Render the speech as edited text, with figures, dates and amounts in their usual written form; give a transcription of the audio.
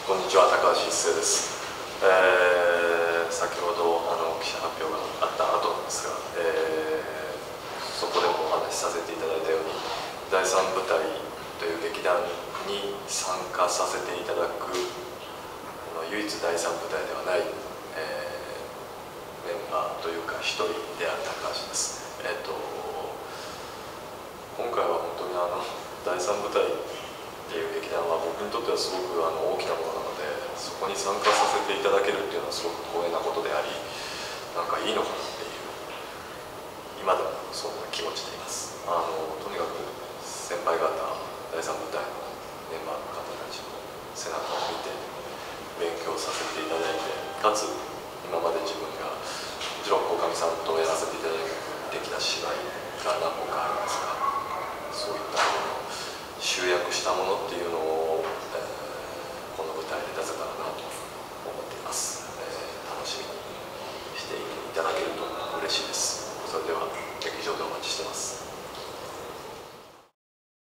こんにちは、高橋一生です。先ほど記者発表があった後なんですが、そこでもお話しさせていただいたように、第三舞台という劇団に参加させていただく唯一第三舞台ではない、メンバーというか一人である高橋です。今回は本当に第三舞台っていう劇団は僕にとってはすごく大きなものなので、そこに参加させていただけるっていうのはすごく光栄なことであり、なんかいいのかなっていう今でもそんな気持ちでいます。とにかく先輩方、第三舞台のメンバーの方たちの背中を見て勉強させていただいて、かつ今まで自分がもちろん鴻上さんとやらせていただいてきた芝居が何本かありますが、そういったものを集約したものっていうのを、この舞台で出せたらなと思っています。楽しみにしていただけると嬉しいです。それでは劇場